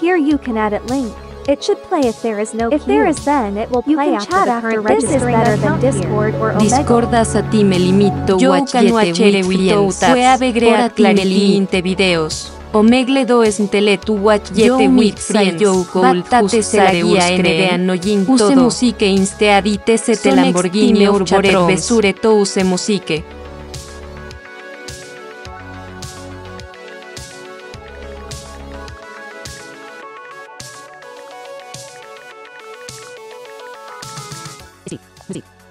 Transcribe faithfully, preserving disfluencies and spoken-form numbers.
Here you can add it link. It should play if there is no queue. If there is, then it will play after the current registering account here. Discord or Omegle. Discordas a ti me limito watchete Williams. Fue a begrea clareliminte videos. Omegle do es ntele tu watch yete wit friends. Yo voltate se la guía n de anoyin todo. Use musique insteadite se te Lamborghini urbore besure to use musique. Sí, sí.